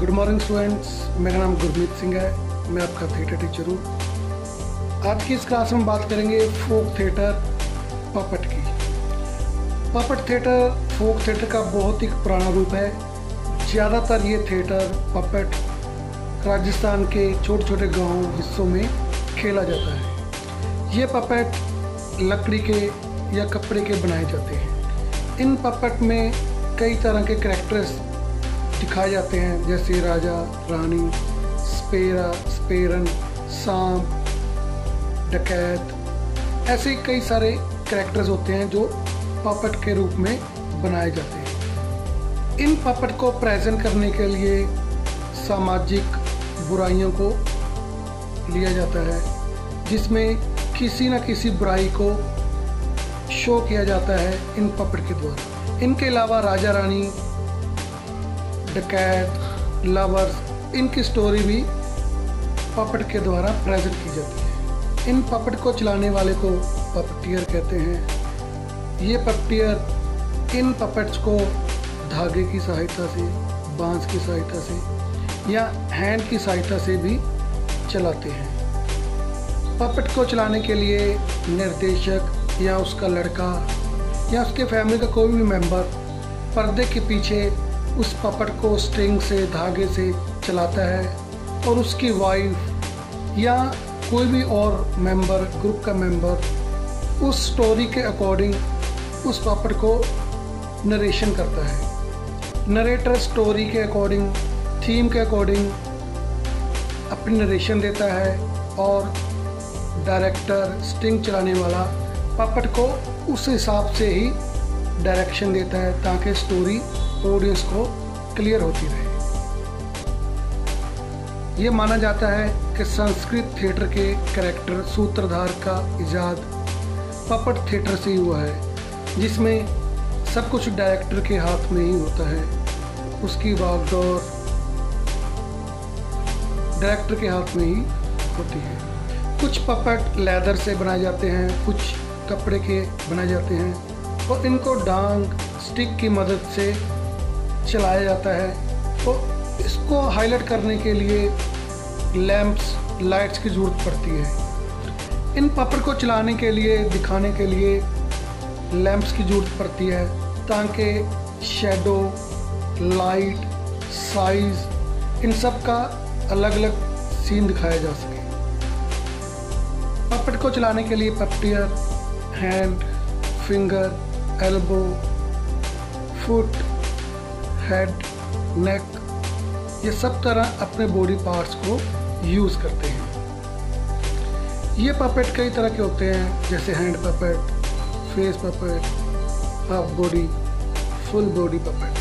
Good morning students, मेरा नाम गुरमीत सिंह है। मैं आपका थिएटर टीचर हूँ। आज की इस क्लास में बात करेंगे फोक थिएटर पपट की। पपट थिएटर फोक थिएटर का बहुत ही पुराना रूप है। ज़्यादातर ये थिएटर पपट राजस्थान के छोटे छोटे गांव हिस्सों में खेला जाता है। ये पपट लकड़ी के या कपड़े के बनाए जाते हैं। इन पपट में कई तरह के कैरेक्टर्स दिखाए जाते हैं, जैसे राजा, रानी, स्पेरा, स्पेरन, सांप, डकैत। ऐसे कई सारे कैरेक्टर्स होते हैं जो पपट के रूप में बनाए जाते हैं। इन पपट को प्रेजेंट करने के लिए सामाजिक बुराइयों को लिया जाता है, जिसमें किसी न किसी बुराई को शो किया जाता है इन पपट के द्वारा। इनके अलावा राजा, रानी, डकैत, लवर्स, इनकी स्टोरी भी पपट के द्वारा प्रेजेंट की जाती है। इन पपट को चलाने वाले को पपटियर कहते हैं। ये पपटियर इन पपट्स को धागे की सहायता से, बांस की सहायता से या हैंड की सहायता से भी चलाते हैं। पपट को चलाने के लिए निर्देशक या उसका लड़का या उसके फैमिली का कोई भी मेंबर पर्दे के पीछे उस पपट को स्ट्रिंग से, धागे से चलाता है और उसकी वाइफ या कोई भी और मेंबर, ग्रुप का मेंबर उस स्टोरी के अकॉर्डिंग उस पपट को नरेशन करता है। नरेटर स्टोरी के अकॉर्डिंग, थीम के अकॉर्डिंग अपनी नरेशन देता है और डायरेक्टर, स्ट्रिंग चलाने वाला पपट को उस हिसाब से ही डायरेक्शन देता है ताकि स्टोरी ऑडियंस को क्लियर होती रहे। ये माना जाता है कि संस्कृत थिएटर के कैरेक्टर सूत्रधार का इजाद पपट थिएटर से ही हुआ है, जिसमें सब कुछ डायरेक्टर के हाथ में ही होता है। उसकी बागडोर डायरेक्टर के हाथ में ही होती है। कुछ पपट लेदर से बनाए जाते हैं, कुछ कपड़े के बनाए जाते हैं और इनको डांग, स्टिक की मदद से चलाया जाता है। तो इसको हाईलाइट करने के लिए लैंप्स, लाइट्स की ज़रूरत पड़ती है। इन पपट को चलाने के लिए, दिखाने के लिए लैंप्स की ज़रूरत पड़ती है ताकि शैडो, लाइट, साइज, इन सब का अलग अलग सीन दिखाया जा सके। पपट को चलाने के लिए puppeteer hand, finger, elbow, foot, head, neck, ये सब तरह अपने बॉडी पार्ट्स को यूज़ करते हैं। ये पपेट कई तरह के होते हैं, जैसे hand puppet, face puppet, half body, full body puppet.